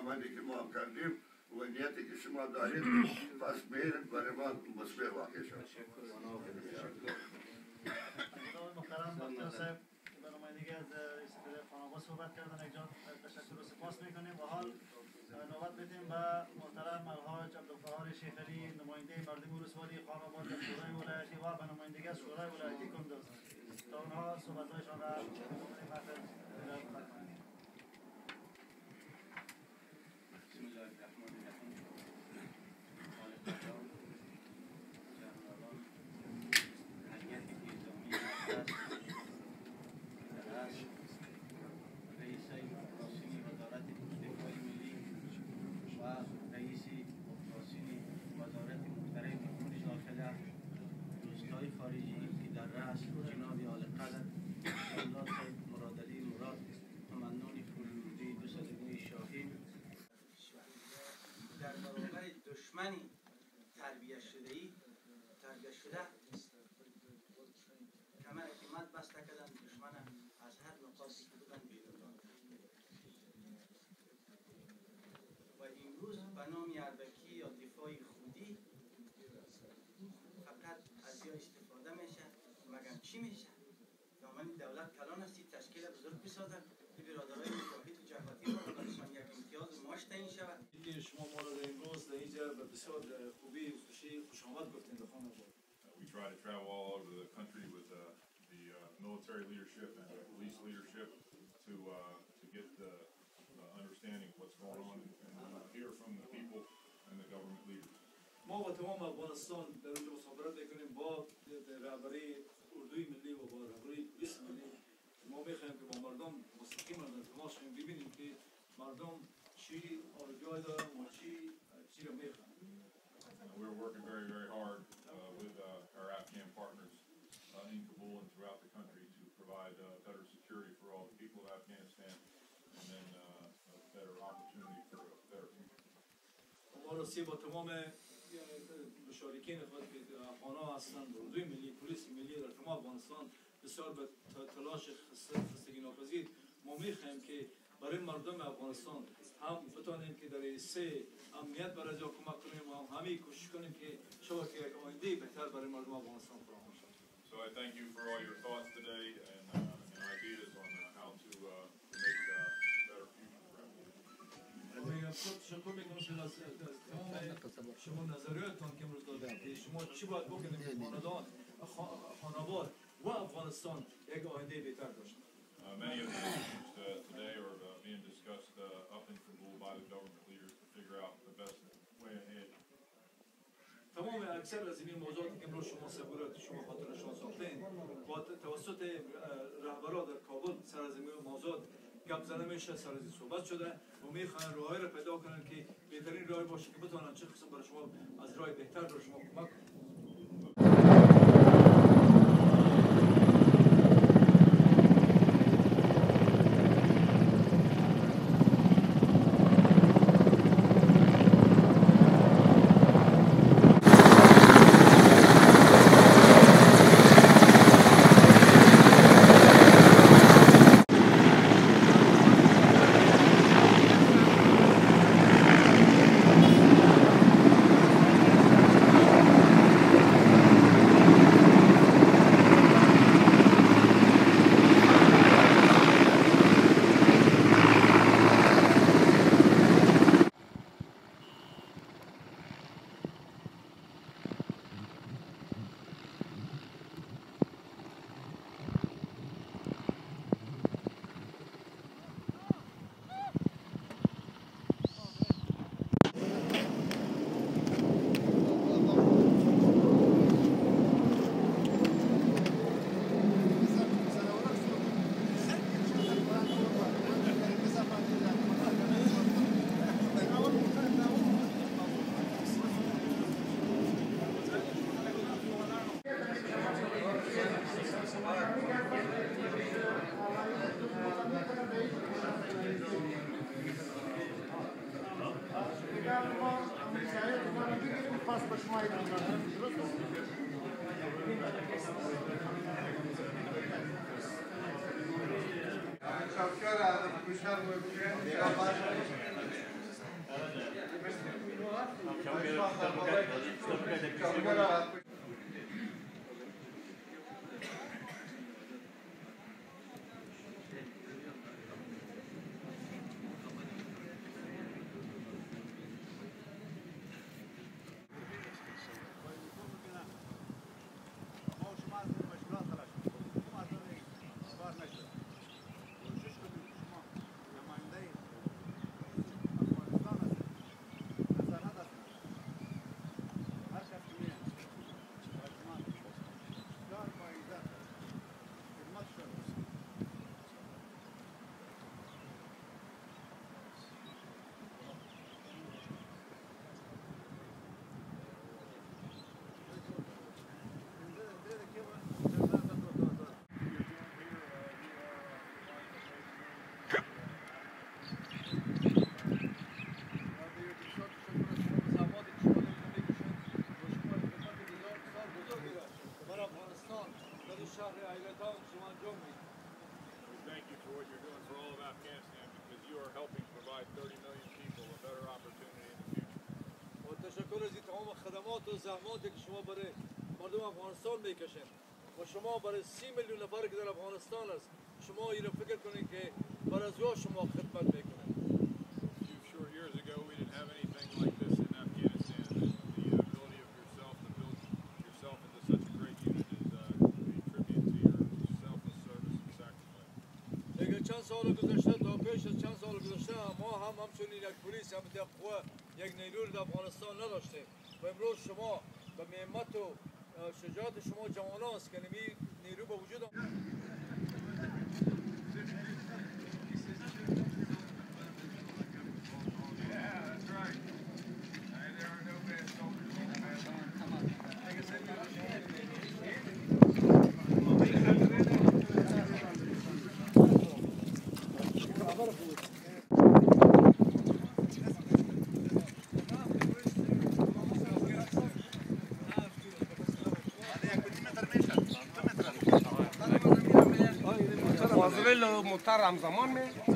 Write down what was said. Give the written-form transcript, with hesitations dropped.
عملی که ما هم کردیم و نیتی که شما دارید پس میرم برای ما مثبت واقع شد. محترم دکتر صاحب به نمایندگی از استفاده خانواد صحبت کردن یک جان تشکر و سپاس میکنیم و حال نوبت بدیم به محترم الحاج عبدالقهار شیخ علی نماینده مردم ولسوالی خانواد در شورای ولایتی و به نمایندگی از شورای ولایتی کندوز تا اونها صحبت‌هایشان را بسم الله الرحمن الرحیم. رئیس اپراسیونی وزارت دفاع ملی و رئیس اپراسیونی وزارت محترم امور داخله دوستای خارجی که در رأس جناب آل قدر جلال صاحب مرادعلی مراد قماندان فرودی 202 شاهین در برابر دشمنی تربیت شده کمر حکمت بسته کردن دشمن از هر نقاطی که بودن بیرون داد و امروز به نام اربکی یا دفاع خودی فقط از یا استفاده میشه مگر چی میشه؟ دامن دولت کلان هستی تشکیل بزرگ بسازد که برادرای مجاهد جهادی را برایشان یک امتیاز معاش تعیین شود. شما ما را امروز در اینجا به بسیار خوبی و خوش آمد گفتین به خانواد. We try to travel all over the country with the military leadership and the police leadership to get the understanding of what's going on and hear from the people and the government leaders. ما با تمام افغانستان در اونجا مسافرت میکنیم با رهبری اردوی ملی و با رهبری پلیس ملی. ما میخوایم که با مردم مستقیما تماس کنیم ببینیم که مردم چی آرزوهای دارن و چی رو میخوان. We're working very, very hard with our Afghan partners in Kabul and throughout the country to provide better security for all the people of Afghanistan and then a better opportunity for a better future. ما راستی با تمام مشارکین خود که افغان‌ها هستند اردوی ملی پلیس ملی در تمام افغانستان بسیار به تلاش خستگی ناپذیر ما می‌خواهیم که برای مردم افغانستان هم بتوانیم که در سه امنیت برای جا کمک کنیم و همه کوشش کنیم که شما که یک آینده بهتر برای مردم افغانستان فراهم شود. So I thank you for all your thoughts today and ideas on how to make a better future for Afghanistan. تشکر میکنم شما نظریاتتان که امروز دادید شما چی باید بکنیم که خانواد و افغانستان یک آینده بهتر داشته. Many of the issues today are being discussed up in Kabul by the government leaders to figure out the best way ahead. تمام اکثر از این موضوعاتی که امروز شما سبورت شما خاطرشان ساختین با توسط رهبران در کابل سر از این موضوع گپ زده میشه سر از این صحبت شده و میخوان راهی را پیدا کنن که بهترین راه باشه که بتونن چه قسم برای شما از راه بهتر برای شما کمک کنن. Thank you for what you're doing for all of Afghanistan because you are helping provide 30 million people a better opportunity in the future. و تشکر از تمام خدمات و زحماتی که شما برای مردم افغانستان میکشید و شما برای 30 میلیون نفر که در افغانستان است شما این فکر کنید که برای از شما خدمت میکنید. A few short years ago we didn't have anything like this in Afghanistan. The ability of yourself to build yourself into such a great unit is a tribute to your selfless service and sacrifice. دیگه چند سال گذشته تا پیش از چند سال گذشته ما هم همچنین یک پلیس هم یک قوه یک نیروی در افغانستان نداشتیم و امروز شما به همت و شجاعت شما جوانان است که نمی نیرو به وجود آمد. محترم زمان میں